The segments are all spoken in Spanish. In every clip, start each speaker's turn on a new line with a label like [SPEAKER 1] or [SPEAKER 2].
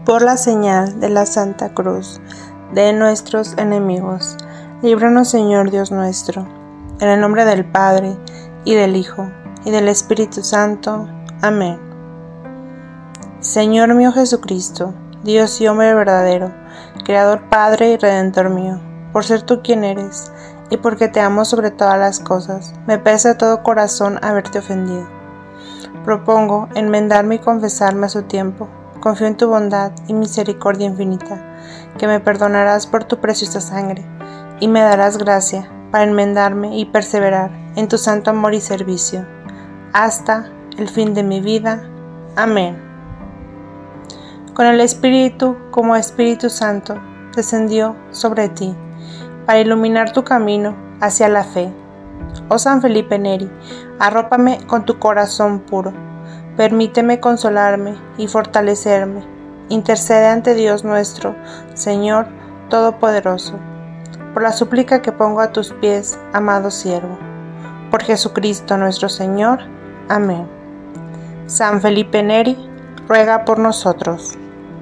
[SPEAKER 1] Por la señal de la Santa Cruz de nuestros enemigos, líbranos, Señor Dios nuestro, en el nombre del Padre, y del Hijo, y del Espíritu Santo. Amén. Señor mío Jesucristo, Dios y hombre verdadero, Creador, Padre y Redentor mío, por ser tú quien eres, y porque te amo sobre todas las cosas, me pesa de todo corazón haberte ofendido. Propongo enmendarme y confesarme a su tiempo. Confío en tu bondad y misericordia infinita, que me perdonarás por tu preciosa sangre, y me darás gracia para enmendarme y perseverar en tu santo amor y servicio, hasta el fin de mi vida. Amén. Con el Espíritu como Espíritu Santo descendió sobre ti, para iluminar tu camino hacia la fe. Oh San Felipe Neri, arrópame con tu corazón puro. Permíteme consolarme y fortalecerme. Intercede ante Dios nuestro, Señor Todopoderoso, por la súplica que pongo a tus pies, amado siervo. Por Jesucristo nuestro Señor. Amén. San Felipe Neri, ruega por nosotros.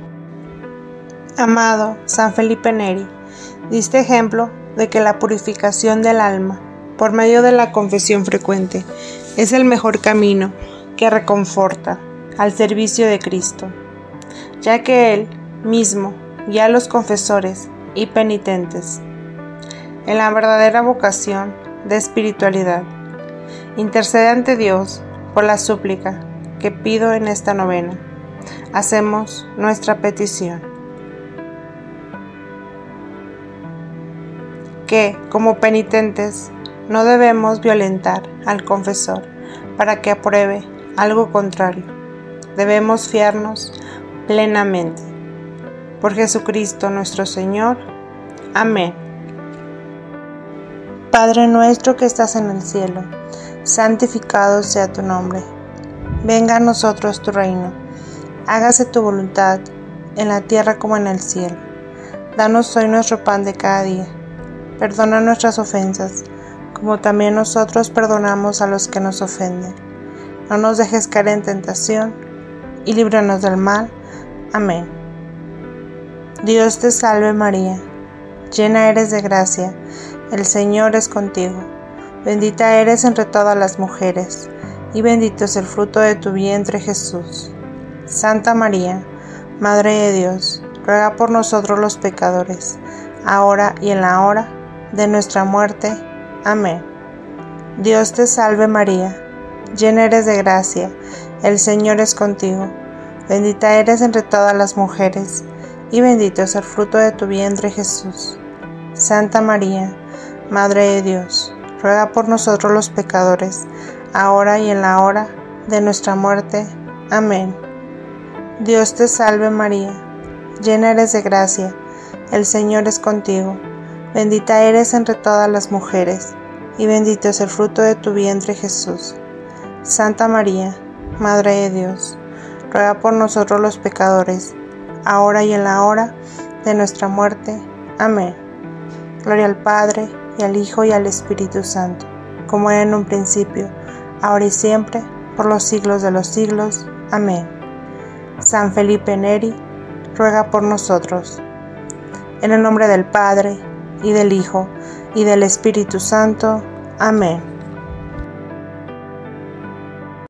[SPEAKER 1] Amado San Felipe Neri, diste ejemplo de que la purificación del alma, por medio de la confesión frecuente, es el mejor camino que reconforta al servicio de Cristo, ya que Él mismo guía a los confesores y penitentes en la verdadera vocación de espiritualidad. Intercede ante Dios por la súplica que pido en esta novena. Hacemos nuestra petición. Que, como penitentes, no debemos violentar al confesor para que apruebe algo contrario. Debemos fiarnos plenamente. Por Jesucristo nuestro Señor. Amén. Padre nuestro que estás en el cielo, santificado sea tu nombre. Venga a nosotros tu reino. Hágase tu voluntad, en la tierra como en el cielo. Danos hoy nuestro pan de cada día. Perdona nuestras ofensas, como también nosotros perdonamos a los que nos ofenden. No nos dejes caer en tentación, y líbranos del mal. Amén. Dios te salve María, llena eres de gracia, el Señor es contigo. Bendita eres entre todas las mujeres, y bendito es el fruto de tu vientre Jesús. Santa María, Madre de Dios, ruega por nosotros los pecadores, ahora y en la hora de nuestra muerte. Amén. Dios te salve María, llena eres de gracia, el Señor es contigo. Bendita eres entre todas las mujeres, y bendito es el fruto de tu vientre Jesús. Santa María, Madre de Dios, ruega por nosotros los pecadores, ahora y en la hora de nuestra muerte. Amén. Dios te salve María, llena eres de gracia, el Señor es contigo. Bendita eres entre todas las mujeres, y bendito es el fruto de tu vientre Jesús. Santa María, Madre de Dios, ruega por nosotros los pecadores, ahora y en la hora de nuestra muerte. Amén. Gloria al Padre, y al Hijo, y al Espíritu Santo, como era en un principio, ahora y siempre, por los siglos de los siglos. Amén. San Felipe Neri, ruega por nosotros. En el nombre del Padre, y del Hijo, y del Espíritu Santo. Amén.